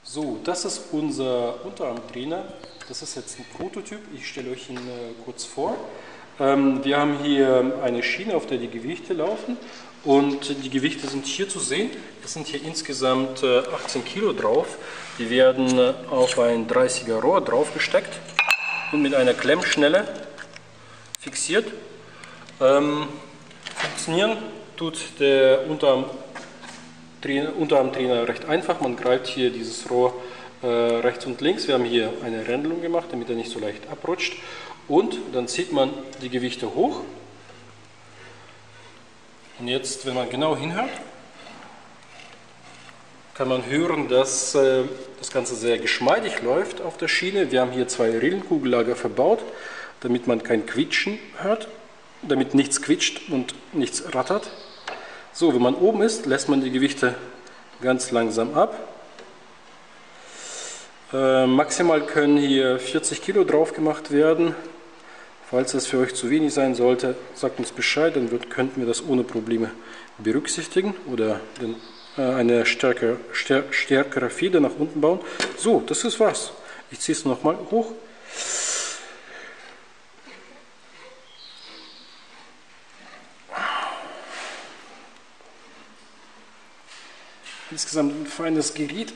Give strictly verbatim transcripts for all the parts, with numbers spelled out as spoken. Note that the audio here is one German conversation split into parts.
So, das ist unser Unterarmtrainer. Das ist jetzt ein Prototyp. Ich stelle euch ihn äh, kurz vor. Ähm, wir haben hier eine Schiene, auf der die Gewichte laufen. Und die Gewichte sind hier zu sehen. Es sind hier insgesamt äh, achtzehn Kilo drauf. Die werden äh, auf ein dreißiger Rohr draufgesteckt und mit einer Klemmschnelle fixiert. Ähm, funktionieren tut der Unterarm Unterarmtrainer recht einfach. Man greift hier dieses Rohr äh, rechts und links. Wir haben hier eine Rändelung gemacht, damit er nicht so leicht abrutscht. Und dann zieht man die Gewichte hoch. Und jetzt, wenn man genau hinhört, kann man hören, dass äh, das Ganze sehr geschmeidig läuft auf der Schiene. Wir haben hier zwei Rillenkugellager verbaut, damit man kein Quietschen hört, damit nichts quietscht und nichts rattert. So, wenn man oben ist, lässt man die Gewichte ganz langsam ab. Äh, maximal können hier vierzig Kilo drauf gemacht werden. Falls das für euch zu wenig sein sollte, sagt uns Bescheid, dann wird, könnten wir das ohne Probleme berücksichtigen oder den, äh, eine stärkere, stär, stärkere Feder nach unten bauen. So, das ist was. Ich ziehe es nochmal hoch. Insgesamt ein feines Gerät,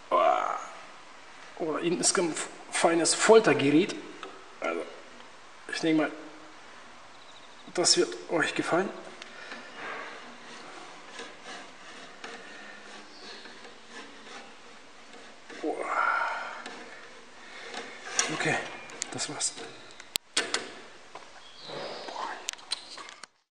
oder insgesamt ein feines Foltergerät. Also, ich denke mal, das wird euch gefallen. Okay, das war's.